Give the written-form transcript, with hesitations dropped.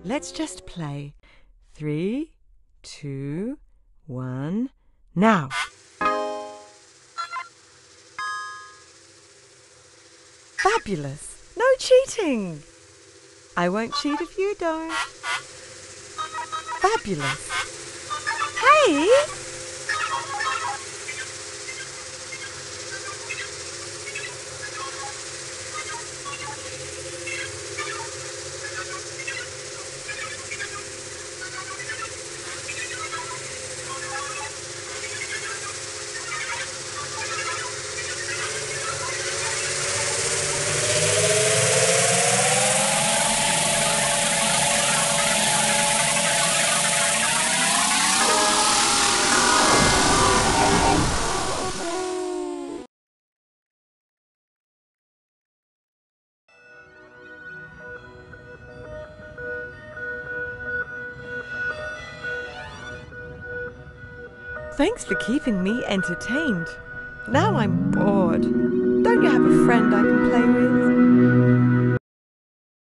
Let's just play. 3, 2, 1, now. Fabulous! No cheating! I won't cheat if you don't. Fabulous! Hey! Thanks for keeping me entertained. Now I'm bored. Don't you have a friend I can play with?